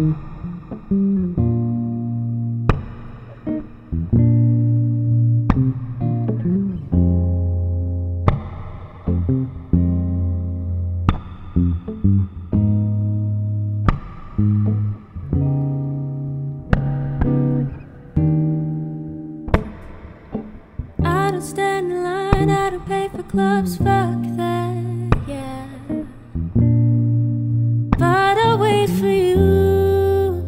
I don't stand in line, I don't pay for clubs, fuck that, yeah. But I'll wait for you.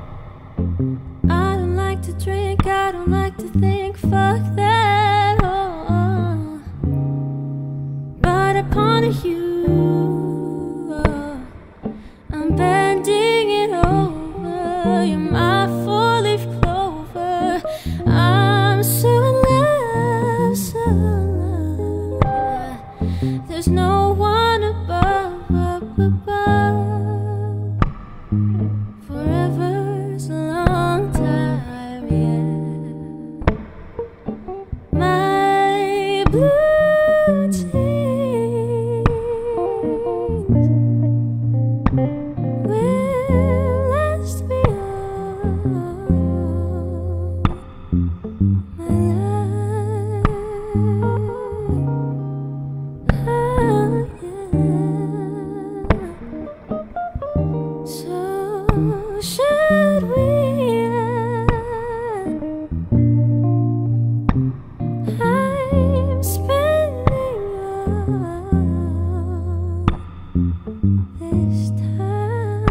I don't like to drink, I don't like to think, fuck that, oh. But I ponder you, oh. I'm bending it over. You're my four-leaf clover. I'm so in love, so in love, yeah. There's no one above, up above. Forever's a long time, yeah. My blue jeans will last me all my life. Oh, yeah. So should we I'm spending all this time.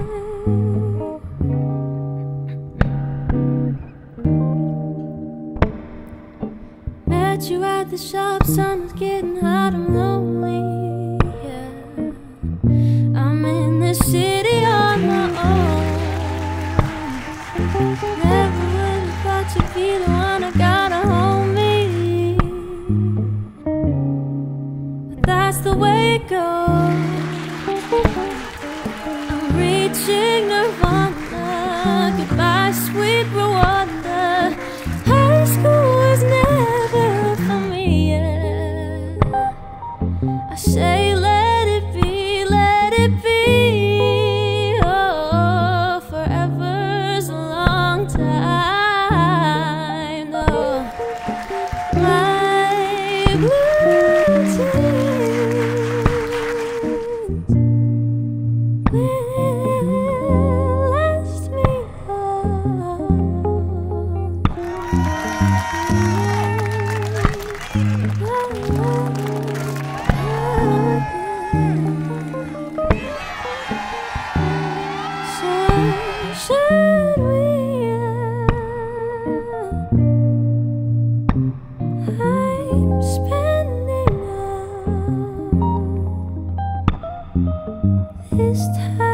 Met you at the shop, sun was getting hot, I'm lonely, yeah. I'm in the city on my own. Never would have thought you'd be the one I gotta hold me, but that's the way it goes. I'm reaching Nirvana, goodbye sweet Rwanda. High school was never for me, yeah. I say let it be, let it be. Oh, forever's a long time, no. My blue jeans will last me all. So should we I'm spending all this time.